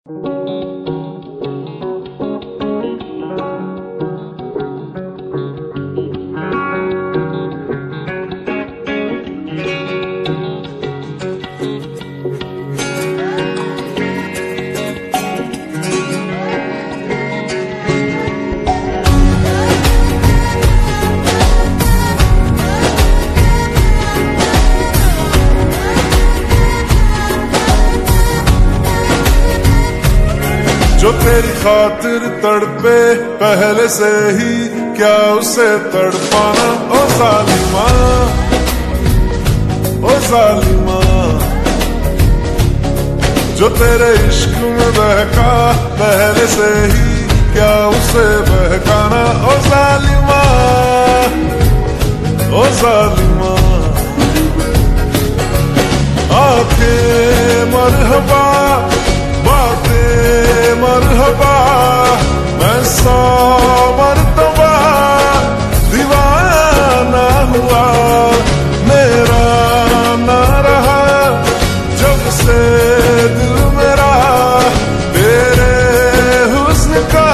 जो तेरी खातिर तड़पे पहले से ही, क्या उसे तड़पाना? ओ जालिमा, ओ जालिमा। जो तेरे इश्क में बहका पहले से ही, क्या उसे बहकाना? ओ जालिमा, ओ जालिमा। आंखें मरहबा, बातें मरहबा, मैं 100 मरतबा दीवाना हुआ। मेरा ना रहा जब से दिल मेरा, तेरे हुस्न का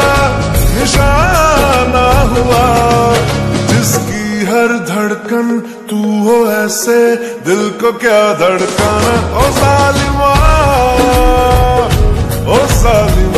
निशाना हुआ। जिसकी हर धड़कन तू हो ऐसे, दिल को क्या धड़काना? ओ जालिमा, ओ जालिमा।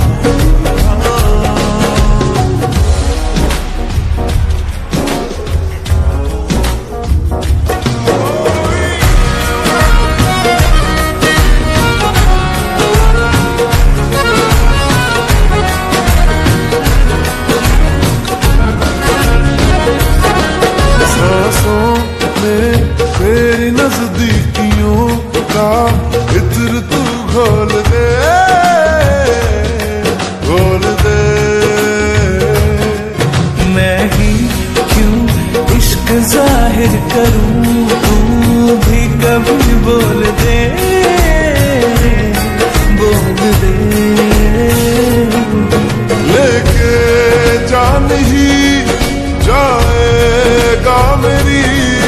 सांसों में तेरी नजदीकियों का इत्र तू घोल दे, घोल दे। मैं ही क्यों इश्क जाहिर करूं, तू भी कभी बोल दे, बोल दे। लेके जान ही जाएगा मेरी,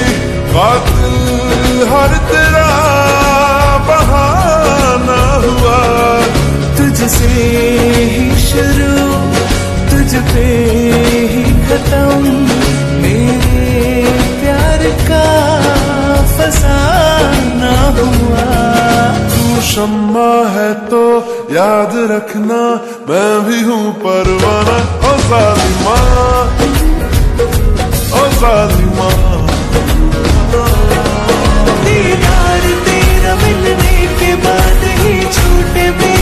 कातिल हर तेरा बहाना हुआ। तुझसे ही शुरू, तुझ पे ही खत्म, मेरे प्यार का फसाना हुआ। तू शम्मा है तो याद रखना, मैं भी हूँ परवाना। ओ जालिमा, ओ जालिमा। दीदार तेरा मिलने के बाद ही छूटे